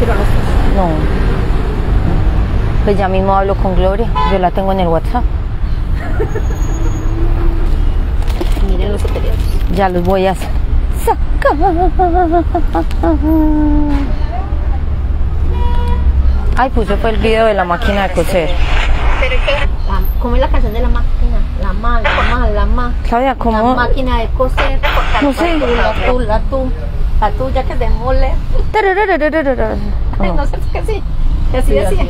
Pero no sé. No. Pues ya mismo hablo con Gloria. Yo la tengo en el WhatsApp. Miren los superiores. Ya los voy a sacar. Ay, puse fue el video de la máquina de coser. Pero es que, ¿cómo es la canción de la máquina? La ma. Claudia, ¿cómo? La máquina de coser. No sé. La tuya que es de mole. ¿Cómo? No sé qué sí. Y así decía.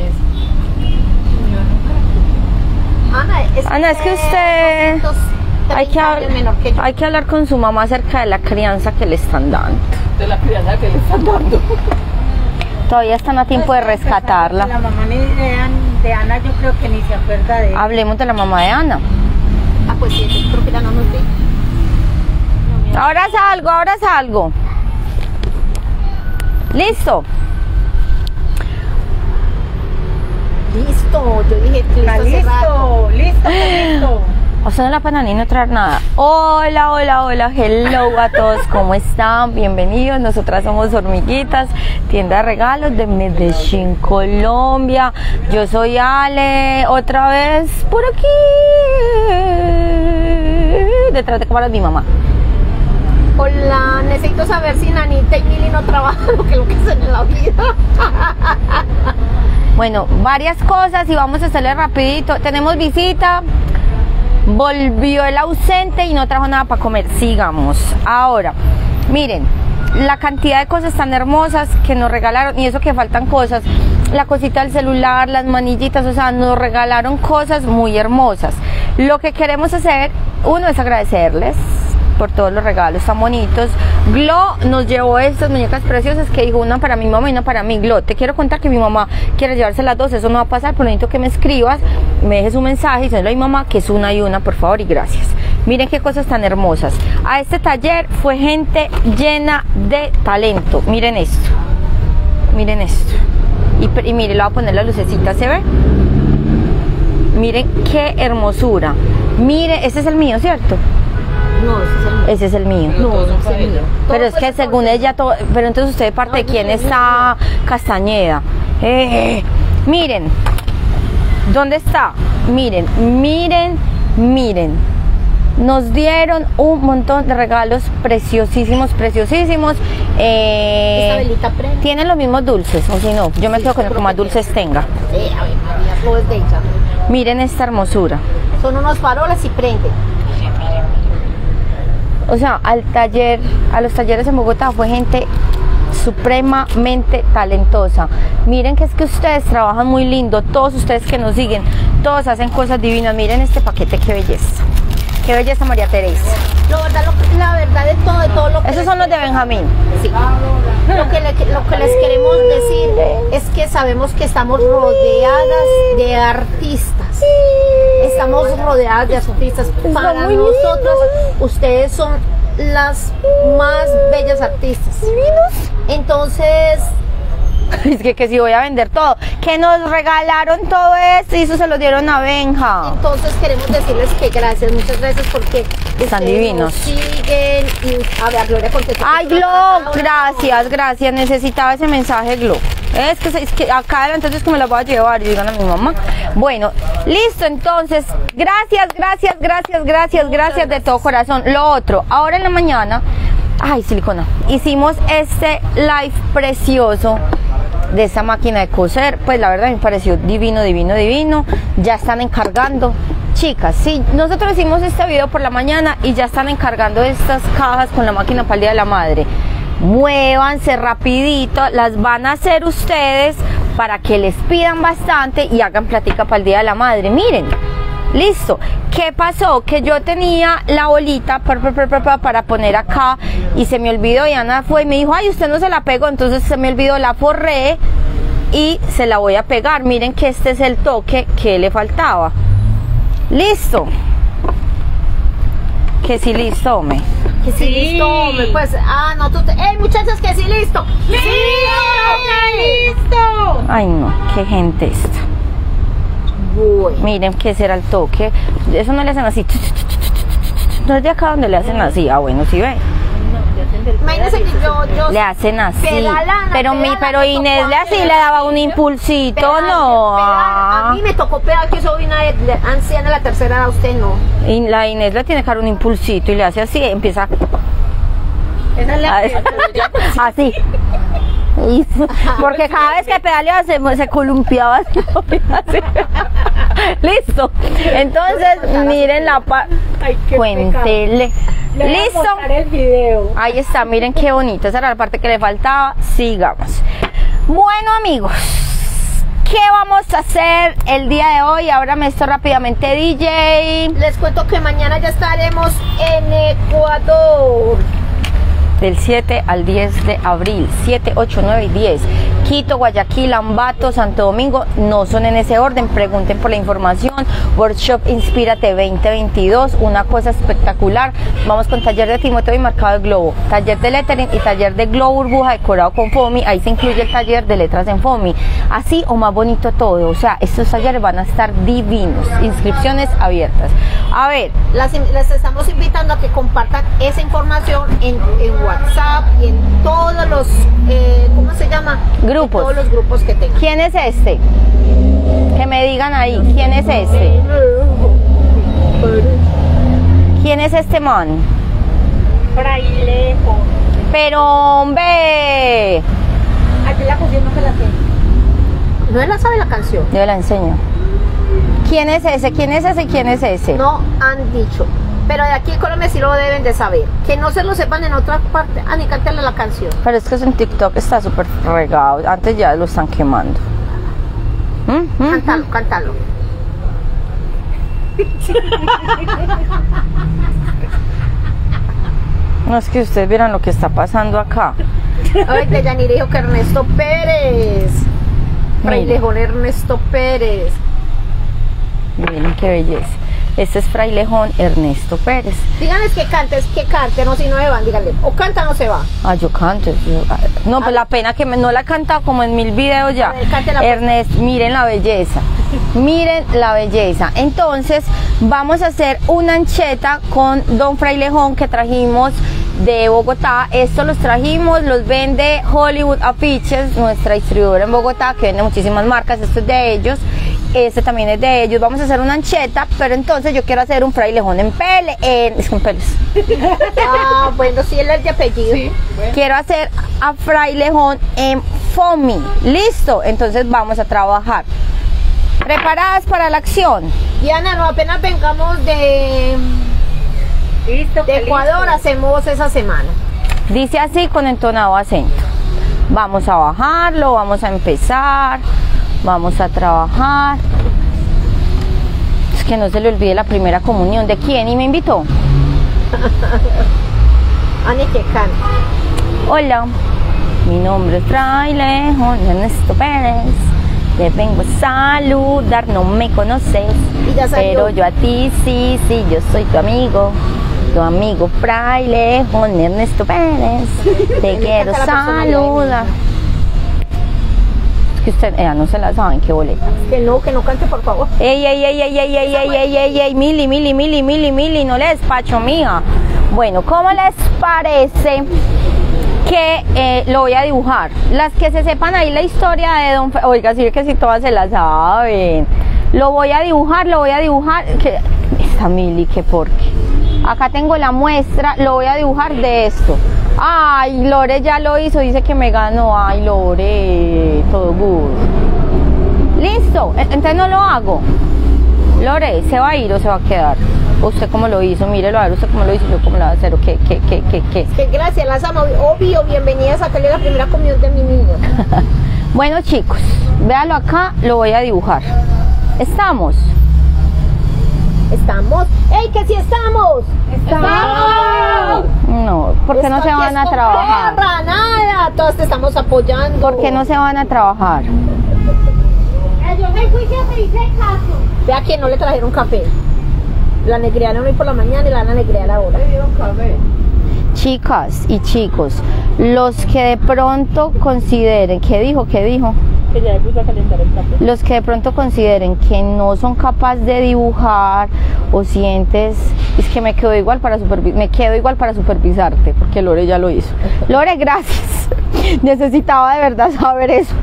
Ana, Es que usted... Hay que hablar con su mamá acerca de la crianza que le están dando. De la crianza que le están dando. Todavía están a tiempo de rescatarla. La mamá de Ana yo creo que ni se acuerda de ella. Hablemos de la mamá de Ana. Ah, pues sí, creo que ya no nos ve. Ahora salgo. ¿Listo? Listo, yo dije listo. Listo. O sea, no la pana ni no traer nada. Hola, hello a todos, ¿cómo están? Bienvenidos, nosotras somos Hormiguitas, tienda de regalos de Medellín, Colombia. Yo soy Ale, otra vez por aquí, detrás de cámaras mi mamá. Hola, necesito saber si Nanita y Mili no trabajan lo que hacen en la vida. Bueno, varias cosas y vamos a hacerle rapidito. Tenemos visita. Volvió el ausente y no trajo nada para comer. Sigamos. Ahora, miren, la cantidad de cosas tan hermosas que nos regalaron, y eso que faltan cosas, la cosita del celular, las manillitas, o sea, nos regalaron cosas muy hermosas. Lo que queremos hacer, uno, es agradecerles por todos los regalos tan bonitos. Glo nos llevó estas muñecas preciosas que dijo, una para mi mamá y una para mí. Glo, te quiero contar que mi mamá quiere llevarse las dos, eso no va a pasar, pero necesito que me escribas, me dejes un mensaje y dile a mi mamá que es una y una, por favor, y gracias. Miren qué cosas tan hermosas. A este taller fue gente llena de talento. Miren esto. Y miren, le voy a poner la lucecita, ¿se ve? Miren qué hermosura. Mire, este es el mío, ¿cierto? No, ese es el mío. No, ese es el mío. Pero es que según ella todo, pero entonces usted de parte de quién está Castañeda. Miren, ¿dónde está? Miren. Nos dieron un montón de regalos preciosísimos. Esta velita prende. Tienen los mismos dulces, o si no, yo me quedo con el que más dulces tenga. A ver, María, todo es de ella. Miren esta hermosura. Son unos faroles y prende. O sea, a los talleres en Bogotá fue gente supremamente talentosa. Miren que es que ustedes trabajan muy lindo, todos ustedes que nos siguen, todos hacen cosas divinas. Miren este paquete, qué belleza. Qué belleza, María Teresa. La verdad de todo lo que... Esos son los de Benjamín. Sí. Lo que les queremos decir es que sabemos que estamos rodeadas de artistas. Estamos rodeadas de artistas. Para nosotros, ustedes son las más bellas artistas. Divinos. Entonces... Es que si voy a vender todo, que nos regalaron todo esto y eso se lo dieron a Benja. Entonces queremos decirles que gracias, muchas gracias porque están divinos. Nos siguen y a ver, Gloria contestó. Ay, Glo, gracias, necesitaba ese mensaje, Glo. Es que acá adelante es que me la voy a llevar y digan a mi mamá. Bueno, listo, entonces, gracias de todo corazón. Lo otro, ahora en la mañana, ay, silicona, hicimos este live precioso de esta máquina de coser. Pues la verdad me pareció divino. Ya están encargando, chicas, sí, nosotros hicimos este video por la mañana y ya están encargando estas cajas con la máquina para el Día de la Madre. Muévanse rapidito, las van a hacer ustedes para que les pidan bastante y hagan platica para el Día de la Madre. Miren, listo. ¿Qué pasó? Que yo tenía la bolita para poner acá y se me olvidó, y Ana fue y me dijo, ay, usted no se la pegó, entonces se me olvidó, la forré y se la voy a pegar. Miren que este es el toque que le faltaba. Listo. Que sí, listo, hombre. Que sí, listo, hombre. Pues, no, muchachos, que sí, listo. ¡Listo! Ay, no, qué gente esta. Bueno. Miren que será el toque. Eso no le hacen así. No es de acá donde le hacen así. Ah, bueno, sí ve. Imagínese que yo Le hacen así. pedalando, Pero pedalando, Inés le así le daba un impulsito, pedal, no. pedal. A mí me tocó pedal, que soy una anciana de la tercera edad, usted no. Y la Inés le tiene que dar un impulsito y le hace así, empieza Esa es la así. Porque cada vez que pedaleaba se columpiaba así. Listo. Entonces, miren la Ay, qué cuéntele. Le voy a Listo. mostrar el video. Ahí está, miren qué bonito. Esa era la parte que le faltaba. Sigamos. Bueno, amigos, ¿qué vamos a hacer el día de hoy? Ábrame esto rápidamente, DJ. Les cuento que mañana ya estaremos en Ecuador. Del 7 al 10 de abril, 7, 8, 9 y 10. Quito, Guayaquil, Ambato, Santo Domingo, no son en ese orden, pregunten por la información. Workshop Inspírate 2022, una cosa espectacular. Vamos con taller de Timoteo y marcado de globo, taller de lettering y taller de globo burbuja decorado con foamy. Ahí se incluye el taller de letras en foamy, así o más bonito todo. O sea, estos talleres van a estar divinos. Inscripciones abiertas. A ver, Les estamos invitando a que compartan esa información en WhatsApp y en todos los, ¿cómo se llama? Grupos. En todos los grupos que tengan. ¿quién es este? Que me digan ahí, ¿quién es este? ¿Quién es este man? Frailejo. Pero hombre, Aquí la pusieron, no se la sé. No él la sabe la canción. yo la enseño. ¿Quién es ese? ¿Quién es ese? ¿Quién es ese? No han dicho. Pero de aquí en Colombia sí lo deben de saber. Que no se lo sepan en otra parte. Ni cántale la canción. Pero es que eso en TikTok está súper regado. Antes ya lo están quemando. Cántalo, cántalo. No, es que ustedes vieran lo que está pasando acá. Ay, de Yanire dijo que Ernesto Pérez. Frailejón Ernesto Pérez. Miren qué belleza. Este es Frailejón Ernesto Pérez. Díganles que canten, o si no se van, díganle. O canta o no se va. Ah, yo canto. No, pues la pena que no la he cantado como en 1000 videos ya. A ver, cántela, pues. Ernest, miren la belleza. Miren la belleza. Entonces, vamos a hacer una ancheta con Don Frailejón que trajimos de Bogotá. Estos los trajimos, los vende Hollywood Afiches, nuestra distribuidora en Bogotá, que vende muchísimas marcas. Esto es de ellos. Este también es de ellos. Vamos a hacer una ancheta, pero entonces yo quiero hacer un frailejón en pele, es con pelos. Ah, bueno, sí, él es de apellido. Sí. Quiero hacer a frailejón en foamy. Listo, entonces vamos a trabajar. ¿Preparadas para la acción? Diana, no, apenas vengamos de Ecuador, hacemos esa semana. Dice así con entonado acento. Vamos a bajarlo, vamos a empezar. Vamos a trabajar. Es que no se le olvide la primera comunión. ¿De quién? ¿Y me invitó? Ani que canta. Hola, mi nombre es Frailejón Ernesto Pérez. Te vengo a saludar, no me conoces. Y ya salió. Pero yo a ti sí, yo soy tu amigo Frailejón Ernesto Pérez. Te quiero saludar. Que usted, no se la saben, qué boleta. Que no cante, por favor. Ey, Mili, no le despacho, mija. Bueno, ¿cómo les parece que lo voy a dibujar? Las que se sepan ahí la historia de Don... Oiga, sí que si todas se la saben. Lo voy a dibujar, que esta Mili, que porque. Acá tengo la muestra, lo voy a dibujar de esto. Ay, Lore ya lo hizo, dice que me ganó. Ay, Lore, todo good. Listo, entonces no lo hago. Lore, ¿se va a ir o se va a quedar? ¿Usted cómo lo hizo? Mírelo, a ver usted cómo lo hizo, yo cómo lo voy a hacer. ¿Qué? Que gracias, las amo. Obvio, bienvenidas a sacarle la primera comunión de mi niño. Bueno, chicos, véalo acá, lo voy a dibujar. ¿Estamos? ¿Estamos? ¡Ey, que sí estamos! ¡Estamos! No, ¿por qué no se van a trabajar? Nada, todos te estamos apoyando. ¿Por qué no se van a trabajar? Yo me fui que te hice caso. Vea que no le trajeron café. La negrearon hoy por la mañana y la van a negrear ahora. Le dieron café. Chicas y chicos, los que de pronto consideren, ¿qué dijo? Que ya puso a calentar el café. Los que de pronto consideren que no son capaces de dibujar o sientes, es que me quedo igual para supervisarte, porque Lore ya lo hizo. Lore, gracias. Necesitaba de verdad saber eso.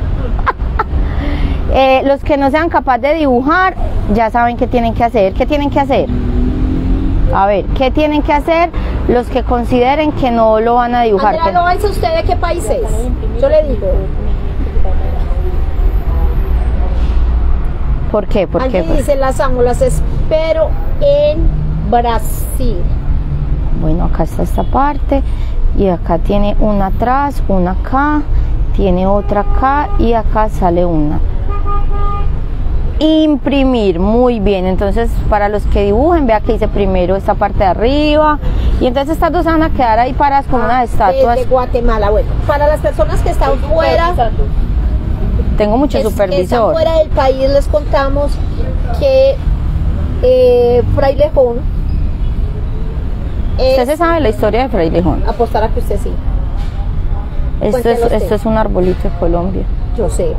Los que no sean capaces de dibujar, ya saben qué tienen que hacer. ¿Qué tienen que hacer? A ver, ¿qué tienen que hacer los que consideren que no lo van a dibujar? Andrea, ¿no dice usted de qué país es? Yo le digo. ¿Por qué? ¿Por qué? Aquí dice las amo, las espero en Brasil. Bueno, acá está esta parte y acá tiene una atrás, una acá, tiene otra acá y acá sale una. Imprimir, muy bien. Entonces, para los que dibujen, vea que hice primero esta parte de arriba y entonces estas dos van a quedar ahí paradas como unas estatuas. De Guatemala. Bueno, para las personas que están fuera, tengo mucho que están supervisor. fuera del país, les contamos que Frailejón ¿Usted se sabe la historia de Frailejón? apostar a que usted sí. Esto es un arbolito de Colombia. Yo sé.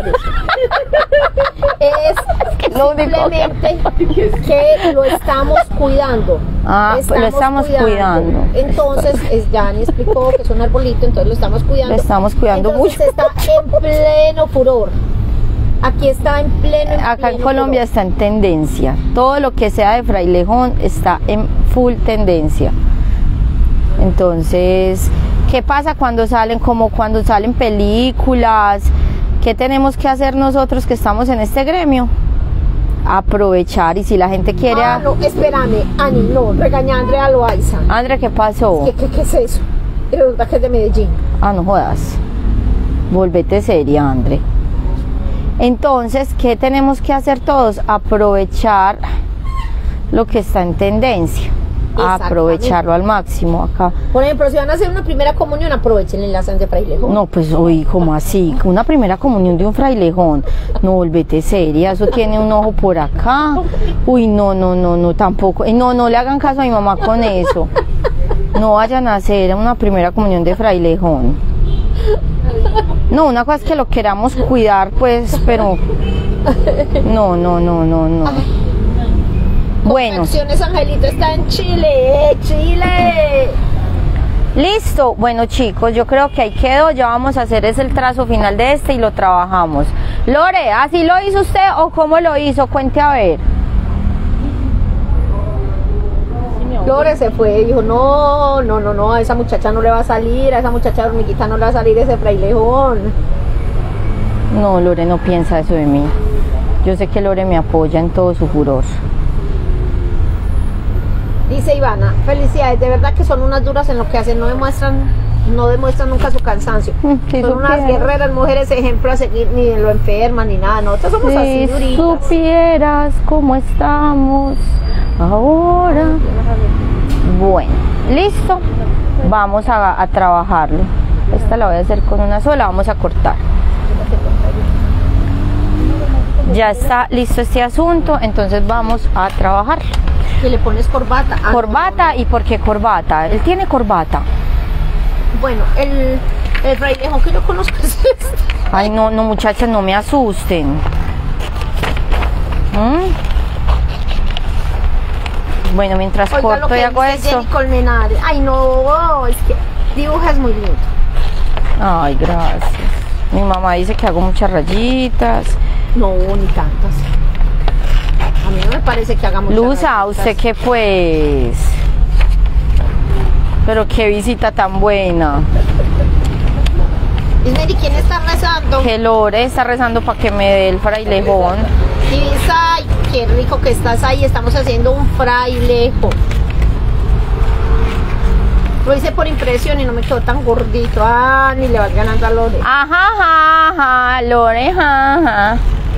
Es lo único simplemente que lo estamos cuidando. Lo estamos cuidando. Entonces, Yanni explicó que es un arbolito, entonces lo estamos cuidando. Lo estamos cuidando entonces, mucho. Está en pleno furor. Aquí está en pleno. Acá en Colombia está en tendencia. Todo lo que sea de Frailejón está en full tendencia. Entonces, ¿qué pasa cuando salen? Como cuando salen películas. ¿Qué tenemos que hacer nosotros que estamos en este gremio? Aprovechar, y si la gente quiere... no, espérame, Ani, no, regaña a Andrea Loaiza. Andrea, ¿qué pasó? ¿Qué es eso? Y resulta que es de Medellín. Ah, no jodas. Volvete seria, Andrea. Entonces, ¿qué tenemos que hacer todos? Aprovechar lo que está en tendencia. Aprovecharlo al máximo acá. Por ejemplo, si van a hacer una primera comunión, aprovechen el enlace de Frailejón. No, pues hoy, ¿cómo así? Una primera comunión de un frailejón. No, volvete seria, eso tiene un ojo por acá. Uy, no, tampoco. No le hagan caso a mi mamá con eso. No vayan a hacer una primera comunión de frailejón. No, una cosa es que lo queramos cuidar, pues, pero... No. Bueno. Confecciones Angelito está en Chile, Chile. Listo. Bueno, chicos, yo creo que ahí quedó. Ya vamos a hacer el trazo final de este y lo trabajamos. Lore, ¿así lo hizo usted o cómo lo hizo? Cuente a ver. Lore se fue y dijo, no, a esa muchacha no le va a salir, a esa muchacha hormiguita no le va a salir ese frailejón. No, Lore no piensa eso de mí. Yo sé que Lore me apoya en todo su furor. Dice Ivana, felicidades, de verdad que son unas duras en lo que hacen, no demuestran nunca su cansancio. Si son unas guerreras, mujeres, ejemplo a seguir, ni de lo enfermas ni nada, nosotros somos así duritas. Si supieras cómo estamos ahora. Bueno, listo, vamos a trabajarlo. Esta la voy a hacer con una sola, vamos a cortar. Ya está listo este asunto, entonces vamos a trabajarlo. Y le pones corbata. Corbata, ¿y por qué corbata? Él tiene corbata. Bueno, el frailejón que yo conozco es este. Ay, no, muchachas, no me asusten. Bueno, mientras corto y hago esto. Ay, no, es que dibujas muy lindo. Ay, gracias. Mi mamá dice que hago muchas rayitas. No, ni tantas. A mí no me parece que hagamos. Luza, ¿usted qué pues? Pero qué visita tan buena. Ismeri, ¿quién está rezando? Que Lore está rezando para que me dé el frailejón. Y dice, ay, qué rico que estás ahí, estamos haciendo un frailejón. Lo hice por impresión y no me quedó tan gordito. Ah, ni le vas ganando a Lore. Ajá, Lore, ajá.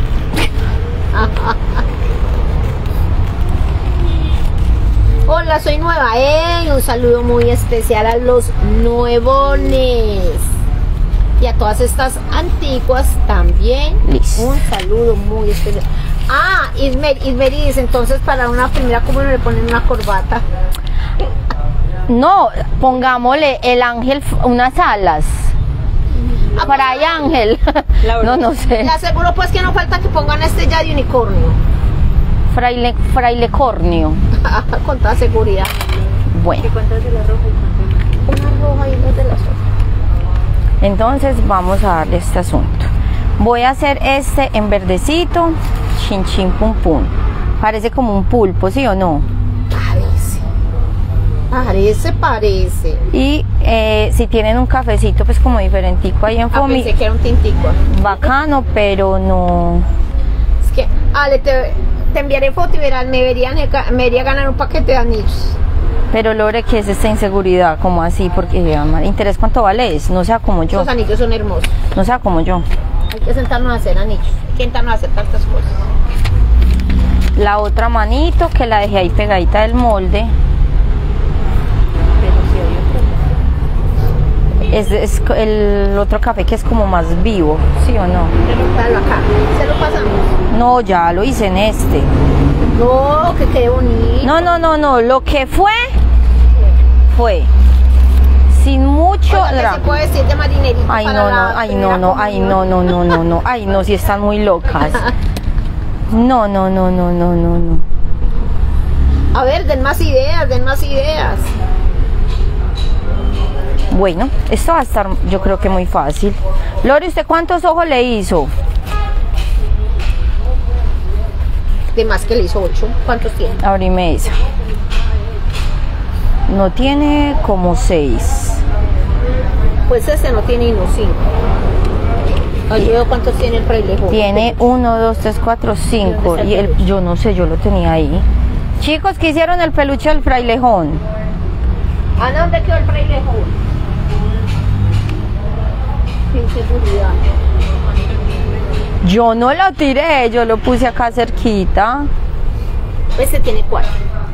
Hola, soy nueva, un saludo muy especial a los nuevones y a todas estas antiguas también. Listo. Un saludo muy especial. Ah, Ismeri dice, entonces para una primera comunión le ponen una corbata. No, pongámosle el ángel unas alas. Fray Ángel. No sé. Le aseguro pues que no falta que pongan este ya de unicornio. Frailecornio. Con toda seguridad. Bueno. ¿Cuántas de la roja y cuántas de la Una roja y dos de las otras. Entonces vamos a darle este asunto. Voy a hacer este en verdecito, chin chin pum pum. Parece como un pulpo, ¿sí o no? Parece. Y si tienen un cafecito pues como diferentico ahí en Fomi, Pensé que era un tintico. bacano, pero no. Es que, Ale, te enviaré foto y verás, me debería ganar un paquete de anillos. Pero Lore, que es esta inseguridad, como así, porque interés cuánto vale es, no sea como yo, Los anillos son hermosos. no sea como yo. Hay que sentarnos a hacer anillos. Hay que sentarnos a hacer tantas cosas. La otra manito que la dejé ahí pegadita del molde. Es el otro café que es como más vivo, ¿sí o no? Dalo acá. ¿Se lo pasamos? No, ya lo hice en este. No, que quede bonito. No, lo que fue sin mucho Oiga, que drama. se puede decir de marinerito. Ay, para no, la ay, primera no, comunión. ay, no, si están muy locas. No. A ver, den más ideas. Bueno, esto va a estar, yo creo que muy fácil. Lore, ¿usted cuántos ojos le hizo? De más que le hizo 8. ¿Cuántos tiene? Abrime esa. No tiene como 6. Pues este no tiene ni 5. Ay, yo veo cuántos tiene el frailejón. Tiene 1, 2, 3, 4, 5. Y yo no sé, yo lo tenía ahí. Chicos, ¿qué hicieron el peluche del frailejón? ¿A dónde quedó el frailejón? Qué inseguridad. Yo no lo tiré, yo lo puse acá cerquita. Este tiene 4.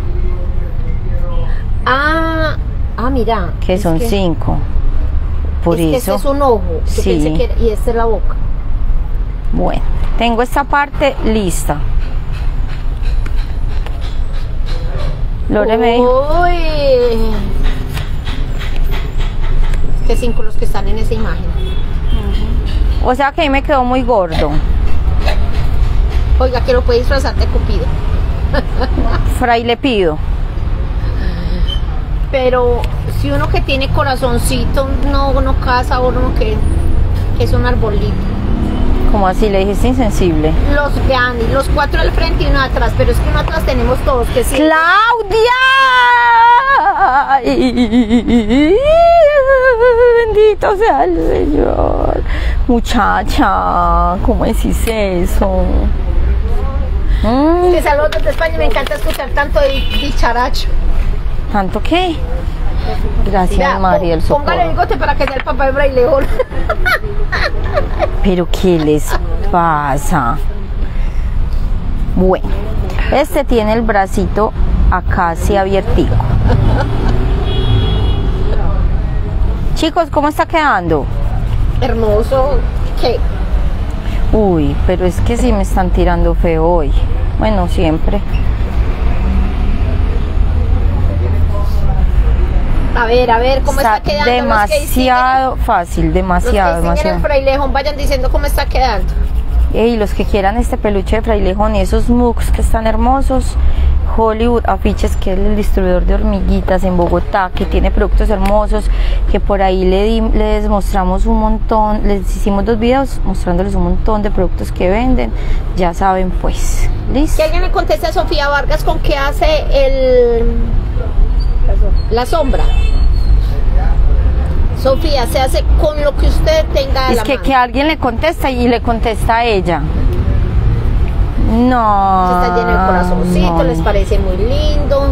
Mira. Que es son 5. Por es que eso. este es un ojo. Yo Sí. pensé que era, y esta es la boca. Bueno, tengo esta parte lista. Lore me dijo. Uy. Que 5 los que están en esa imagen. O sea que ahí me quedó muy gordo. Oiga, que lo puede disfrazar de Cupido. Fray le pido. Pero si uno que tiene corazoncito no casa, uno que es un arbolito. Como así le dijiste insensible. Los 4 al frente y uno atrás, pero es que uno atrás tenemos todos que sí. ¡Claudia! Ay, bendito sea el Señor. Muchacha, ¿cómo decís eso? Que saludos desde España, me encanta escuchar tanto de dicharacho. ¿Tanto qué? Gracias, Vea, María del Socorro. Póngale el bigote para que sea el papá de Frailejón. ¿Pero qué les pasa? Bueno, este tiene el bracito acá así abiertico. Chicos, ¿cómo está quedando? Hermoso. ¿Qué? Uy, pero es que sí me están tirando feo hoy. Bueno, siempre. A ver, ¿cómo está quedando? Demasiado fácil, demasiado. Los que siguen el Frailejón, vayan diciendo cómo está quedando. Y los que quieran este peluche de Frailejón y esos mugs que están hermosos, Hollywood Afiches, que es el distribuidor de hormiguitas en Bogotá, que tiene productos hermosos, que por ahí les mostramos un montón, les hicimos 2 videos mostrándoles un montón de productos que venden, ya saben pues. ¿Listo? Que alguien le conteste a Sofía Vargas con qué hace la sombra. Sofía, se hace con lo que usted tenga a la mano. Que alguien le contesta y le contesta a ella. No. Está lleno de corazoncito, no. les parece muy lindo.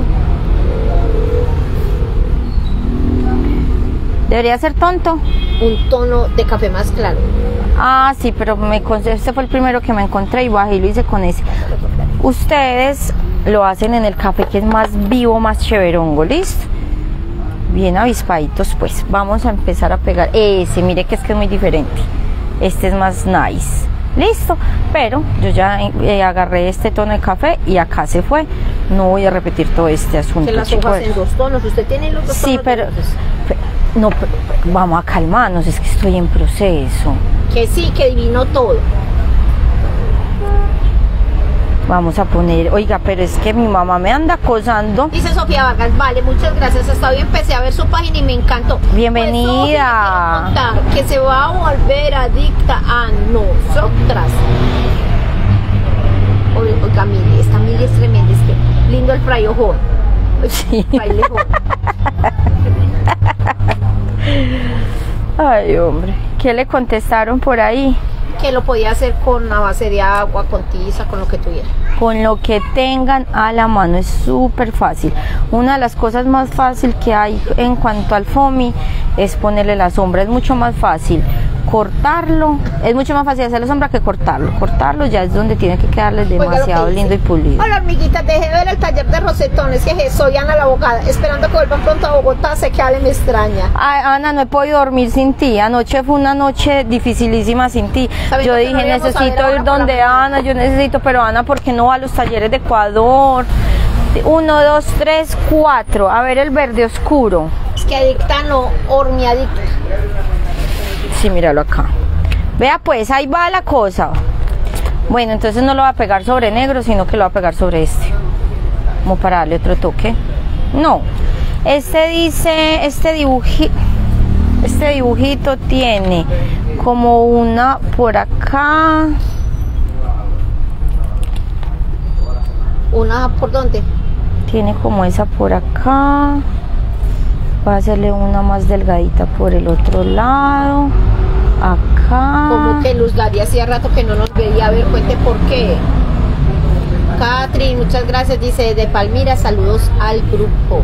Debería ser tonto. Un tono de café más claro. Ah, sí, pero este fue el primero que me encontré y bajé y lo hice con ese. Ustedes lo hacen en el café que es más vivo, más chéverongo, ¿listo? Bien avispaditos, pues. Vamos a empezar a pegar ese, mire que es muy diferente. Este es más nice. Listo, pero yo ya agarré este tono de café y acá se fue. No voy a repetir todo este asunto. Que las hojas en 2 tonos, usted tiene los 2 tonos. Sí, pero No, vamos a calmarnos, es que estoy en proceso. Que sí, que divino todo. Vamos a poner, oiga, pero es que mi mamá me anda acosando. Dice Sofía Vargas, vale, muchas gracias. Hasta hoy empecé a ver su página y me encantó. Bienvenida. Pues, Sofía, quiero contar que se va a volver adicta a nosotras. Oiga, mire, esta Mili es tremenda, es que lindo el frayojón. Sí. Frailejón. Ay, hombre, ¿qué le contestaron por ahí? Que lo podía hacer con una base de agua, con tiza, con lo que tuviera. Con lo que tengan a la mano, es súper fácil. Una de las cosas más fáciles que hay en cuanto al foamy es ponerle la sombra, es mucho más fácil cortarlo, es mucho más fácil hacer la sombra que cortarlo ya es donde tiene que quedarles demasiado lindo y pulido. Hola hormiguitas, dejé de ver el taller de rosetones, que soy Ana la abogada, esperando que vuelvan pronto a Bogotá, sé que Ale me extraña. Ay, Ana, no he podido dormir sin ti, anoche fue una noche dificilísima sin ti. Yo dije, necesito ir donde Ana, yo necesito, pero Ana, ¿por qué no va a los talleres de Ecuador? 1, 2, 3, 4, a ver el verde oscuro. Es que adicta no, hormiadicta. Sí, míralo acá. Vea pues, ahí va la cosa. Bueno, entonces no lo va a pegar sobre negro, sino que lo va a pegar sobre este. Como para darle otro toque. No. Este dice, este dibujito tiene como una por acá. ¿Una por dónde? Tiene como esa por acá. Voy a hacerle una más delgadita por el otro lado. Acá. Como que Luz Gaby hacía rato que no nos veía. A ver, cuente por qué. Catherine, muchas gracias. Dice de Palmira, saludos al grupo.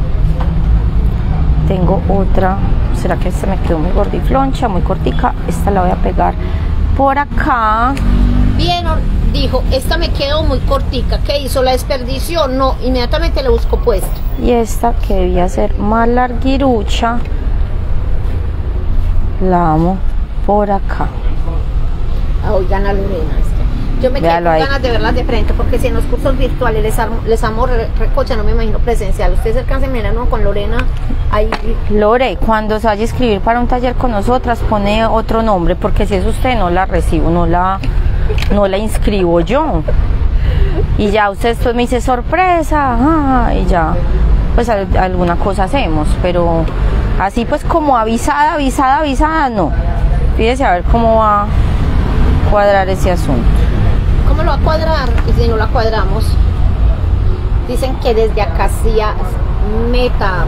Tengo otra. ¿Será que esta me quedó muy gordifloncha, muy cortica? Esta la voy a pegar por acá. Bien, dijo, esta me quedó muy cortica. ¿Qué hizo? ¿La desperdició? No, inmediatamente le buscó puesto. Y esta que debía ser más larguirucha, la amo por acá. Oigan a Lorena, es que yo me quedé con ganas de verlas de frente, porque si en los cursos virtuales les amo recocha, no me imagino presencial. Ustedes alcancen, miren, ¿no? Con Lorena ahí. Lore, cuando se vaya a inscribir para un taller con nosotras, pone otro nombre, porque si es usted no la recibo, no la inscribo yo. Y ya usted después me dice sorpresa, y ya pues alguna cosa hacemos, pero así pues como avisada no. Fíjese a ver cómo va a cuadrar ese asunto. ¿Cómo lo va a cuadrar? Y si no la cuadramos, dicen que desde Acacia Meta,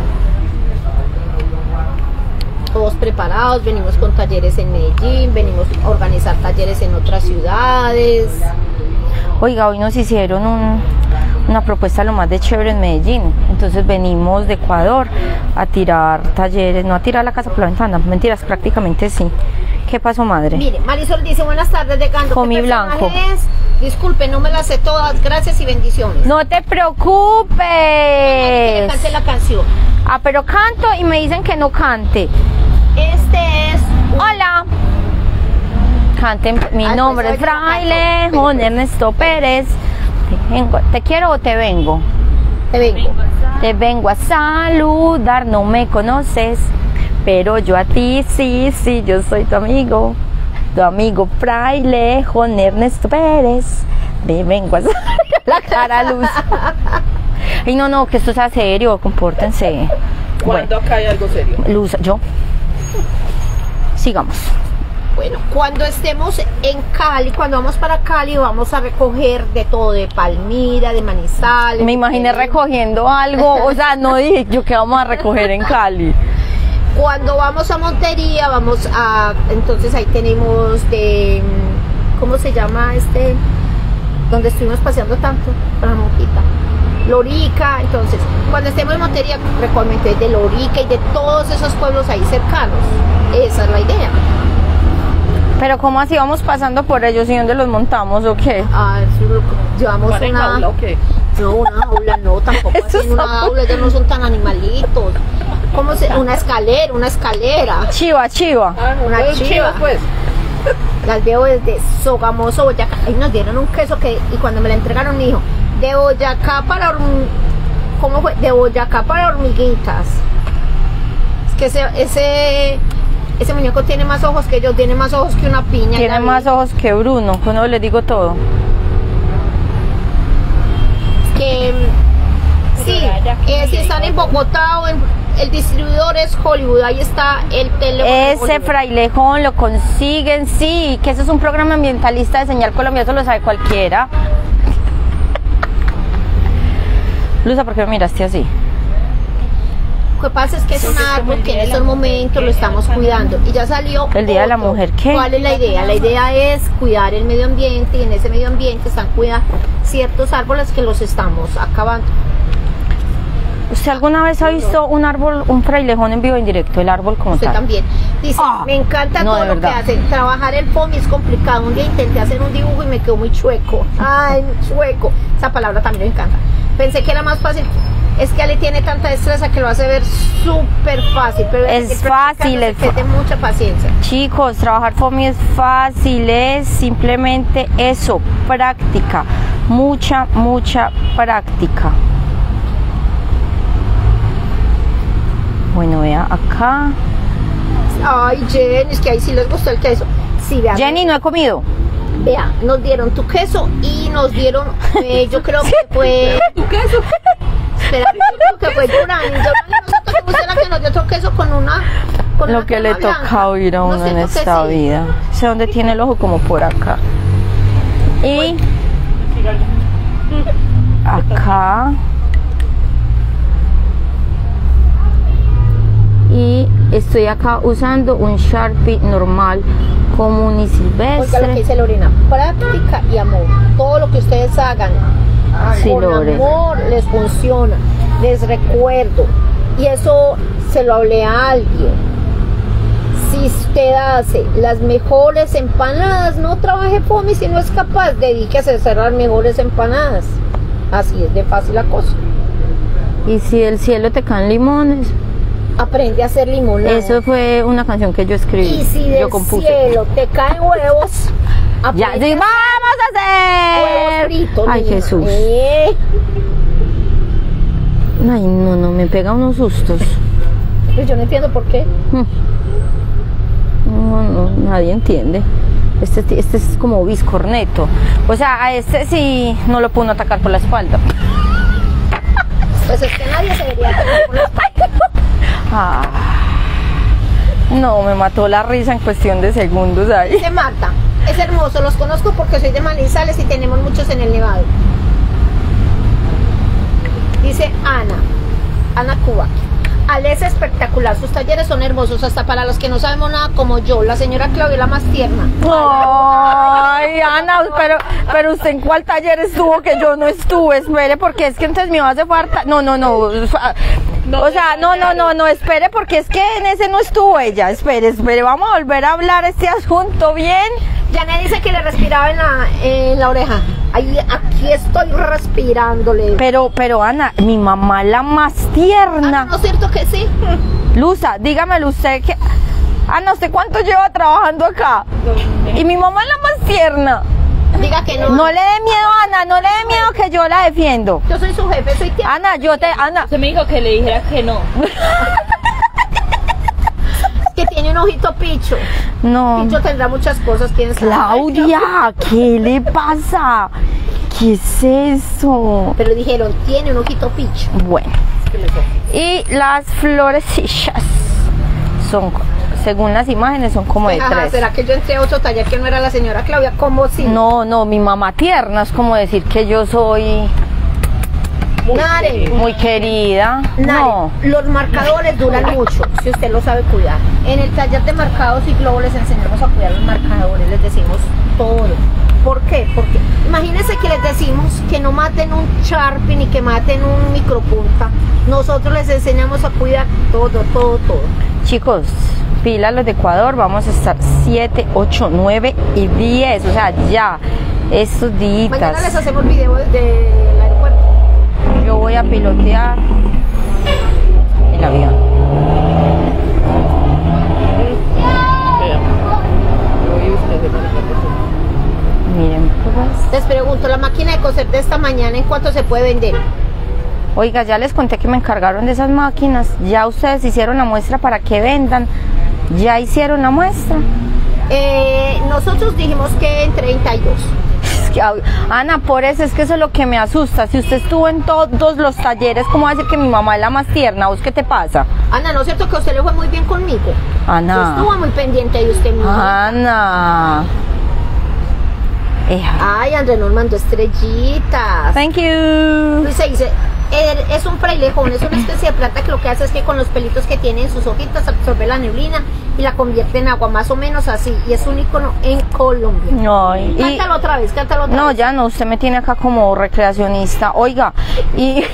todos preparados, venimos con talleres en Medellín, venimos a organizar talleres en otras ciudades. Oiga, hoy nos hicieron una propuesta lo más de chévere en Medellín, entonces venimos de Ecuador a tirar talleres, no a tirar la casa por la ventana, mentiras, prácticamente sí. ¿Qué pasó, madre? Mire, Marisol dice, buenas tardes, de Gando. Con mi blanco. Disculpe, no me las sé todas, gracias y bendiciones. No te preocupes. Que cante la canción. Ah, pero canto y me dicen que no cante. Este es... Hola. Canten, mi nombre es Fraile Juan Ernesto Pérez. ¿Te quiero o te vengo? Te vengo. Te vengo a saludar, no me conoces, pero yo a ti sí, yo soy tu amigo Fraile Juan Ernesto Pérez. Me vengo a la cara luz. Ay, no, que esto sea serio, compórtense. ¿Cuándo acá hay algo serio? Luz, yo. Sigamos. Bueno, cuando estemos en Cali, cuando vamos para Cali, vamos a recoger de todo, de Palmira, de Manizales. Me imaginé recogiendo algo, o sea, no dije yo que vamos a recoger en Cali. Cuando vamos a Montería, vamos a, entonces ahí tenemos de, ¿cómo se llama este? Donde estuvimos paseando tanto, con la monjita. Lorica, entonces, cuando estemos en Montería, recogemos de Lorica y de todos esos pueblos ahí cercanos. Esa es la idea. Pero ¿cómo así vamos pasando por ellos y dónde los montamos o qué? Ah, llevamos una jaula o qué? No, una jaula no, tampoco así en una jaula, ellos no son tan animalitos. ¿Cómo se? Una escalera. Chiva. Una chiva. Pues. Las veo desde Sogamoso, Boyacá. Ahí nos dieron un queso y cuando me la entregaron me dijo, de Boyacá para ¿cómo fue? De Boyacá para hormiguitas. Es que ese muñeco tiene más ojos que yo, tiene más ojos que una piña. Tiene más ojos que Bruno, con eso le digo todo. Que sí, si están en Bogotá o el distribuidor es Hollywood, ahí está el teléfono. Ese frailejón lo consiguen, sí, que ese es un programa ambientalista de Señal Colombia, eso lo sabe cualquiera. Luza, ¿por qué me miraste así? Lo que pasa es que es un árbol que en estos momentos lo estamos cuidando y ya salió el Día de la Mujer. ¿Qué? ¿Cuál es la idea? La idea es cuidar el medio ambiente y en ese medio ambiente están cuidando ciertos árboles que los estamos acabando. ¿Usted alguna vez ha visto un árbol, un frailejón en vivo en directo, el árbol como Usted tal? también. Dice, me encanta todo lo que hacen. Trabajar el foamy es complicado. Un día intenté hacer un dibujo y me quedó muy chueco. Ay, chueco. Esa palabra también me encanta. Pensé que era más fácil. Es que Ale tiene tanta destreza que lo hace ver súper fácil. Pero es fácil, es de mucha paciencia. Chicos, trabajar foamy es fácil, es simplemente eso, práctica. Mucha práctica. Bueno, vea acá. Ay, Jenny, es que ahí sí les gustó el queso. Sí, vean. Jenny, no he comido. Vea, nos dieron tu queso y nos dieron, yo creo que fue... ¿Tu queso? Espera, yo creo que fue Yurani. Nosotros que usted la que nos dio otro queso con una... Lo que le toca oír a uno en esta vida. Sé dónde tiene el ojo, como por acá. Y... acá... y estoy acá usando un Sharpie normal, común y silvestre. Oiga lo que dice Lorena, práctica y amor. Todo lo que ustedes hagan sí, con Lore, amor les funciona. Les recuerdo, y eso se lo hablé a alguien. Si usted hace las mejores empanadas, no trabaje foamy si no es capaz, dedíquese a hacer las mejores empanadas. Así es de fácil la cosa. Y si del cielo te caen limones, aprende a hacer limonada. eso fue una canción que yo escribí. Y si del yo compuse. cielo te caen huevos, ya, sí, vamos a hacer huevos fritos. Ay, niña. Jesús. Ay, no, me pega unos sustos. Pues yo no entiendo por qué. No, nadie entiende. Este es como biscorneto. O sea, a este sí no lo puedo atacar por la espalda. Pues es que nadie se debería atacar por la espalda. No, me mató la risa en cuestión de segundos ahí. Dice Marta, es hermoso, los conozco porque soy de Manizales y tenemos muchos en el Nevado. Dice Ana Cuba, Ale es espectacular, sus talleres son hermosos, hasta para los que no sabemos nada como yo, la señora Claudia la más tierna. Ay, Ana, pero usted en cuál taller estuvo que yo no estuve, espere, porque es que entonces me va a hacer falta. No, espere, porque es que en ese no estuvo ella, espere, vamos a volver a hablar este asunto bien. Janet dice que le respiraba en la oreja. Aquí estoy respirándole. Pero Ana, mi mamá la más tierna. ¿No es cierto que sí? Luza, dígamelo usted que... Ana, ¿usted cuánto lleva trabajando acá? Y mi mamá es la más tierna. Diga que no. No le dé miedo, Ana, no le dé miedo que yo la defiendo. Yo soy su jefe, soy tierna. Ana, usted me dijo que le dijera que no. Que tiene un ojito picho. No. Picho tendrá muchas cosas, quién sabe. Claudia, ¿qué le pasa? ¿Qué es eso? Pero dijeron, tiene un ojito picho. Bueno. Y las florecillas son, según las imágenes, son como de 3. ¿Será que yo entré a otro taller que no era la señora Claudia? ¿Cómo si? No, mi mamá tierna es como decir que yo soy... muy querida. No. Los marcadores duran mucho si usted lo sabe cuidar. En el taller de marcados y globos les enseñamos a cuidar los marcadores, les decimos todo. ¿Por qué? Porque imagínense que les decimos que no maten un Sharpie ni que maten un micropunta. Nosotros les enseñamos a cuidar todo. Chicos, pila los de Ecuador, vamos a estar 7, 8, 9 y 10. O sea, ya, estos días. Mañana les hacemos video desde el aeropuerto. Yo voy a pilotear el avión. Miren, pues. Les pregunto, la máquina de coser de esta mañana, ¿en cuánto se puede vender? Oiga, ya les conté que me encargaron de esas máquinas. Ya ustedes hicieron la muestra para que vendan. ¿Ya hicieron la muestra? Nosotros dijimos que en 32. Es que, Ana, por eso es que eso es lo que me asusta. Si usted estuvo en todos los talleres, ¿cómo va a decir que mi mamá es la más tierna? ¿Vos qué te pasa? Ana, ¿no es cierto que a usted le fue muy bien conmigo? Ana. Yo estuvo muy pendiente de usted mismo. Ana. Ay, Andrés nos mandó estrellitas. Thank you. Luisa dice, es un frailejón, es una especie de planta que lo que hace es que con los pelitos que tiene en sus hojitas absorbe la neblina y la convierte en agua, más o menos así, y es un ícono en Colombia. Ay, cántalo otra vez, cántalo otra vez. No, ya no, usted me tiene acá como recreacionista. Oiga, y...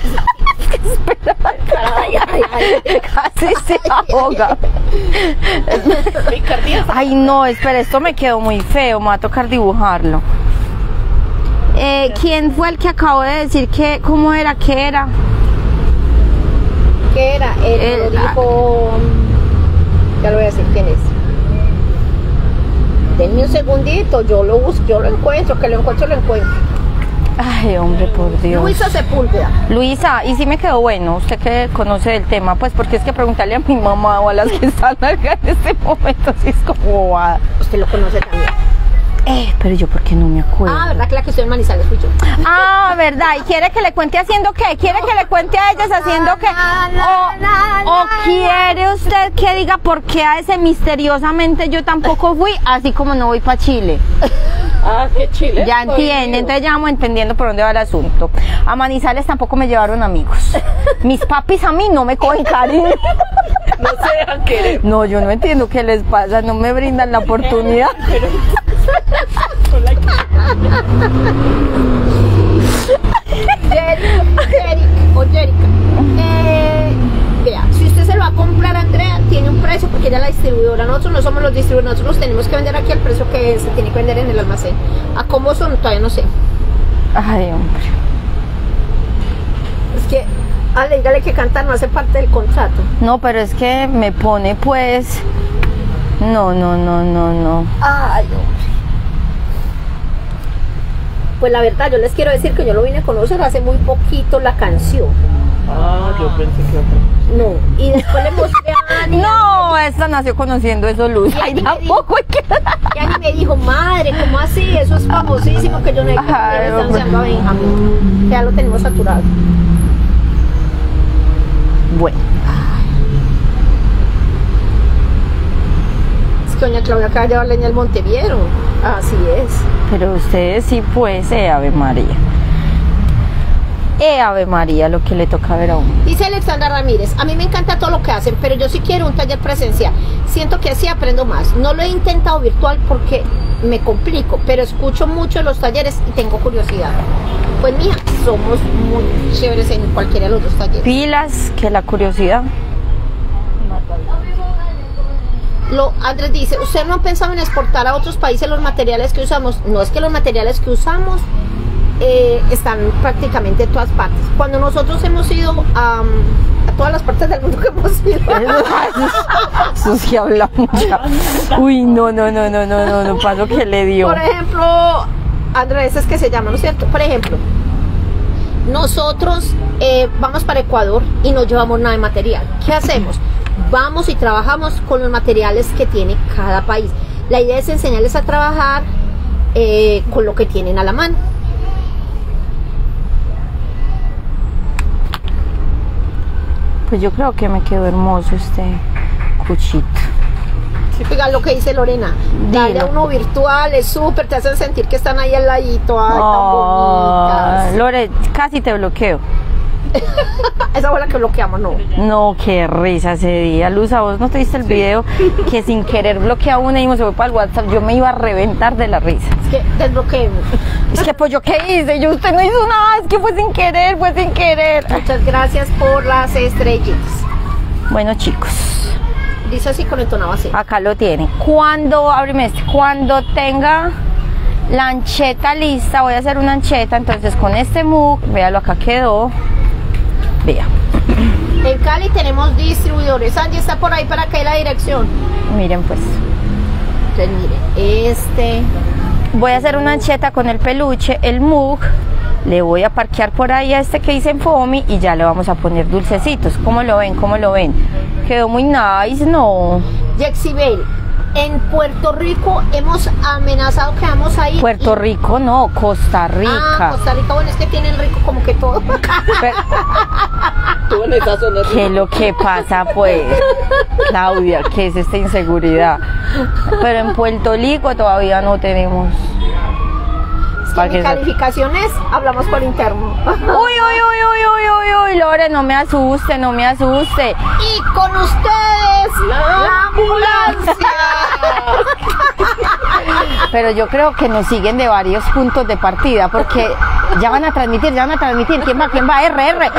Casi se ahoga. Ay, no, espera, esto me quedó muy feo, me va a tocar dibujarlo. ¿Quién fue el que acabó de decir que, cómo era, qué era? ¿Qué era? Él lo dijo, ya lo voy a decir quién es. Denme un segundito, yo lo busco, yo lo encuentro, que lo encuentro, lo encuentro. Ay, hombre, por Dios. Luisa Sepúlveda. Luisa, y sí me quedó bueno, usted que conoce del tema, pues porque es que preguntarle a mi mamá o a las que están acá en este momento, sí es como bobada. Usted lo conoce también. Pero yo, ¿por qué no me acuerdo? Ah, ¿verdad que la que estoy en Manizales fui yo? Ah, ¿verdad? ¿Y quiere que le cuente haciendo qué? ¿Quiere que le cuente a ellas haciendo qué? ¿O quiere usted que diga por qué a ese misteriosamente yo tampoco fui, así como no voy para Chile? Ah, qué Chile. Ya entiende, entonces ya vamos entendiendo por dónde va el asunto. A Manizales tampoco me llevaron amigos. Mis papis a mí no me cogen cariño. No se dejan querer. No, yo no entiendo qué les pasa, no me brindan la oportunidad. Jerica. Vea, si usted se lo va a comprar a Andrea, tiene un precio porque ella es la distribuidora. Nosotros no somos los distribuidores, nosotros los tenemos que vender aquí al precio que se tiene que vender en el almacén. ¿A cómo son? Todavía no sé. Ay, hombre. Es que, dígale que cantar no hace parte del contrato. No, pero es que me pone pues... No. Ay, hombre. Pues la verdad, yo les quiero decir que yo lo vine a conocer hace muy poquito la canción. Ah, yo pensé que otra. No, y después le mostré a Ani. No, esta nació conociendo eso, Luz. Ay, tampoco hay que... Y Ani me dijo, madre, ¿cómo así? Eso es famosísimo, que yo no he visto que le están dando a Benjamín. Que ya lo tenemos saturado. Bueno. Es que doña Claudia acaba de llevar leña al monte, ¿vieron? Así es. Pero ustedes sí, pues, Ave María. Ave María, lo que le toca ver a uno. Dice Alexandra Ramírez, a mí me encanta todo lo que hacen, pero yo sí quiero un taller presencial. Siento que así aprendo más. No lo he intentado virtual porque me complico, pero escucho mucho los talleres y tengo curiosidad. Pues mija, somos muy chéveres en cualquiera de los dos talleres. Pilas, que la curiosidad. Andrés dice, ¿usted no ha pensado en exportar a otros países los materiales que usamos? No, es que los materiales que usamos están prácticamente en todas partes. Cuando nosotros hemos ido a todas las partes del mundo que hemos ido. Eso sí hablamos ya. Uy, no, paso que le dio. Por ejemplo, Andrés, es que se llama, ¿no es cierto? Por ejemplo, nosotros vamos para Ecuador y no llevamos nada de material. ¿Qué hacemos? Vamos y trabajamos con los materiales que tiene cada país. La idea es enseñarles a trabajar con lo que tienen a la mano. Pues yo creo que me quedó hermoso este cuchito. Oiga lo que dice Lorena, dale a uno virtual, es súper, te hacen sentir que están ahí al ladito. Ay, tan bonitas. Lore, casi te bloqueo. Esa fue la que bloqueamos, ¿no? No, qué risa ese día. Luz, ¿a vos no te viste el video? Que sin querer bloquea a una y se fue para el WhatsApp. Yo me iba a reventar de la risa. Es que desbloqueemos. Es que pues yo qué hice, usted no hizo nada, es que fue sin querer. Muchas gracias por las estrellitas. Bueno, chicos, dice así con el tono así. acá lo tiene. Cuando tenga la ancheta lista, voy a hacer una ancheta. Entonces con este mug, véalo, acá quedó. Vea. En Cali tenemos distribuidores. Angie está por ahí para que la dirección. Miren pues. Entonces miren, voy a hacer una ancheta con el peluche, el mug, Le voy a parquear por ahí a este que dice Fomi y ya le vamos a poner dulcecitos. ¿Cómo lo ven? ¿Cómo lo ven? Quedó muy nice, ¿no? Yexibel, en Puerto Rico hemos amenazado que vamos a ir. Puerto Rico, no, Costa Rica. Ah, Costa Rica, bueno, es que tienen rico como que todo. Pero, Tú en esa zona. ¿qué es lo que pasa, pues? Claudia, ¿qué es esta inseguridad? Pero en Puerto Rico todavía no tenemos. Es que Para mi que calificación es, hablamos por interno. Uy, uy, uy, uy, uy, uy, uy, Lore, no me asuste, no me asuste. Y con ustedes, la ambulancia. Pero yo creo que nos siguen de varios puntos de partida, porque ya van a transmitir. ¿Quién va? ¿Quién va? RR.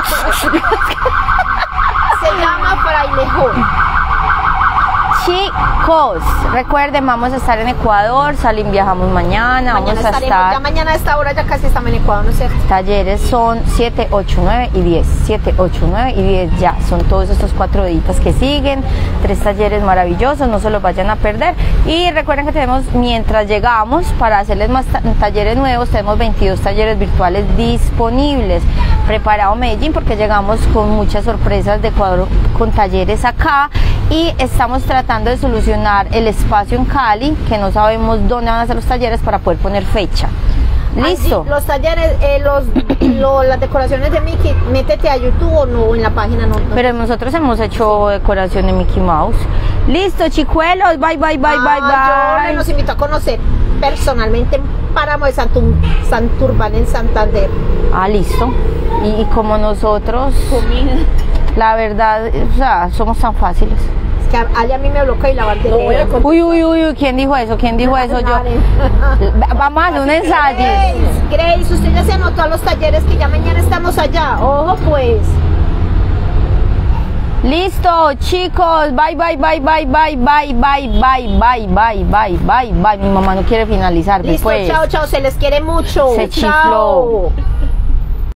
Se llama Frailejón. Chicos, recuerden, vamos a estar en Ecuador, viajamos mañana, vamos a estaremos, estar. ya mañana a esta hora ya casi estamos en Ecuador, ¿no es cierto? Talleres son 7, 8, 9 y 10. 7, 8, 9 y 10 ya. Son todos estos 4 días que siguen. 3 talleres maravillosos, no se los vayan a perder. Y recuerden que tenemos, mientras llegamos, para hacerles más talleres nuevos, tenemos 22 talleres virtuales disponibles. Preparado Medellín, porque llegamos con muchas sorpresas de Ecuador con talleres acá. Y estamos tratando de solucionar el espacio en Cali, que no sabemos dónde van a ser los talleres para poder poner fecha. ¿Listo? Angie, los talleres, las decoraciones de Mickey, métete a YouTube o no, en la página no. Pero nosotros hemos hecho decoración de Mickey Mouse. Listo, chicuelos, bye, bye, bye, Yo bye. nos invito a conocer personalmente en Páramo de Santurbán, en Santander. Ah, listo. Y como nosotros, la verdad, o sea, somos tan fáciles. Es que Ali a mí me bloquea y la No voy a bandera. Uy, uy, uy, uy, ¿quién dijo eso? ¿Quién dijo eso? Yo. Vamos a hacer un ensayo. Grace, usted ya se anotó a los talleres que ya mañana estamos allá. Ojo pues. Listo, chicos. Bye, bye, bye, bye, bye, bye, bye, bye, bye, bye, bye, bye, bye. Mi mamá no quiere finalizar. Listo, Pues. chao, chao, se les quiere mucho. Se Chao. chifló.